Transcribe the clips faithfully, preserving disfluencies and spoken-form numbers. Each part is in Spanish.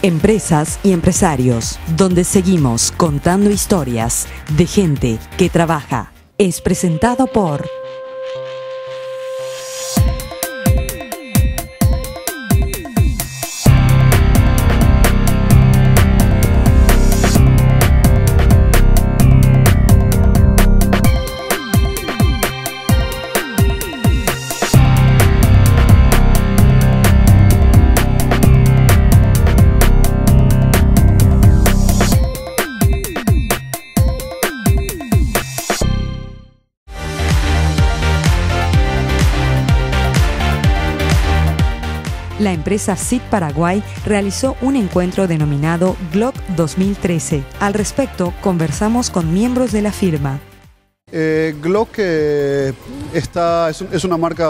Empresas y empresarios, donde seguimos contando historias de gente que trabaja. Es presentado por... La empresa C I T Paraguay realizó un encuentro denominado Glock dos mil trece. Al respecto, conversamos con miembros de la firma. Eh, Glock eh, está, es, es una marca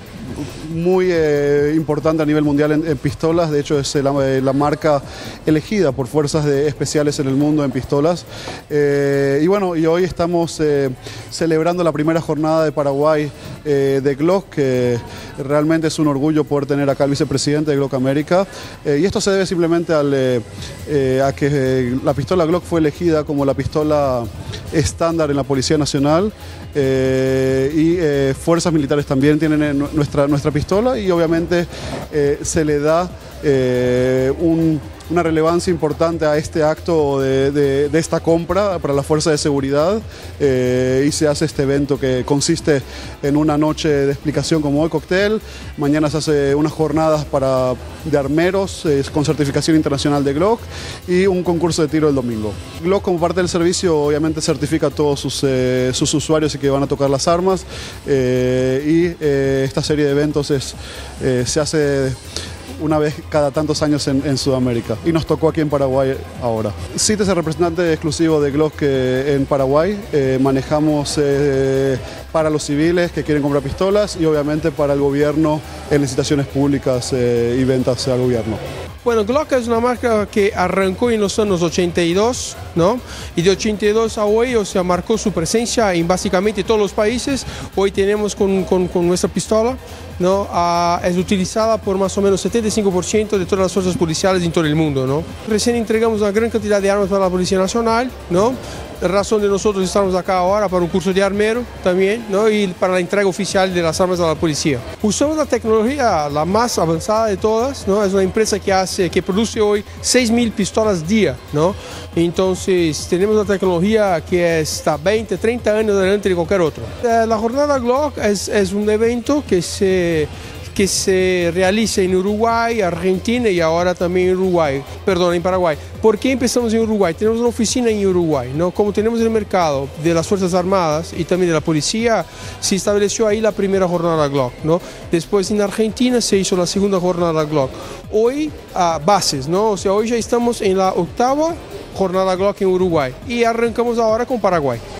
muy eh, importante a nivel mundial en, en pistolas. De hecho es la, la marca elegida por fuerzas de, especiales en el mundo en pistolas. Eh, y bueno, y hoy estamos eh, celebrando la primera jornada de Paraguay eh, de Glock, que realmente es un orgullo poder tener acá al vicepresidente de Glock América. Eh, y esto se debe simplemente al, eh, eh, a que eh, la pistola Glock fue elegida como la pistola estándar en la Policía Nacional. Eh, y eh, fuerzas militares también tienen eh, nuestra, nuestra pistola, y obviamente eh, se le da eh, un, una relevancia importante a este acto de, de, de esta compra para la fuerza de seguridad, eh, y se hace este evento que consiste en una noche de explicación como hoy, cóctel. Mañana se hace unas jornadas para, de armeros eh, con certificación internacional de Glock, y un concurso de tiro el domingo. Glock, como parte del servicio, obviamente certifica a todos sus, eh, sus usuarios y que van a tocar las armas, eh, y eh, esta serie de eventos es, eh, se hace una vez cada tantos años en, en Sudamérica, y nos tocó aquí en Paraguay ahora. C I T es el representante exclusivo de Glock eh, en Paraguay. Eh, manejamos eh, para los civiles que quieren comprar pistolas, y obviamente para el gobierno en licitaciones públicas eh, y ventas al gobierno. Bueno, Glock es una marca que arrancó en los años ochenta y dos, ¿no? Y de ochenta y dos a hoy, o sea, marcó su presencia en básicamente todos los países. Hoy tenemos con, con, con nuestra pistola, ¿no? Uh, es utilizada por más o menos setenta y cinco por ciento de todas las fuerzas policiales en todo el mundo, ¿no? Recién entregamos una gran cantidad de armas para la Policía Nacional, ¿no? La razón de nosotros estamos acá ahora para un curso de armero también, ¿no? Y para la entrega oficial de las armas a la policía. Usamos la tecnología la más avanzada de todas, ¿no? Es una empresa que hace, que produce hoy seis mil pistolas día, ¿no? Entonces tenemos una tecnología que está veinte, treinta años adelante de cualquier otro. La jornada Glock es, es un evento que se que se realiza en Uruguay, Argentina y ahora también en Uruguay, perdón, en Paraguay. ¿Por qué empezamos en Uruguay? Tenemos una oficina en Uruguay, ¿no? Como tenemos el mercado de las Fuerzas Armadas y también de la policía, se estableció ahí la primera jornada Glock, ¿no? Después en Argentina se hizo la segunda jornada Glock. Hoy a bases, ¿no? O sea, hoy ya estamos en la octava jornada Glock en Uruguay, y arrancamos ahora con Paraguay.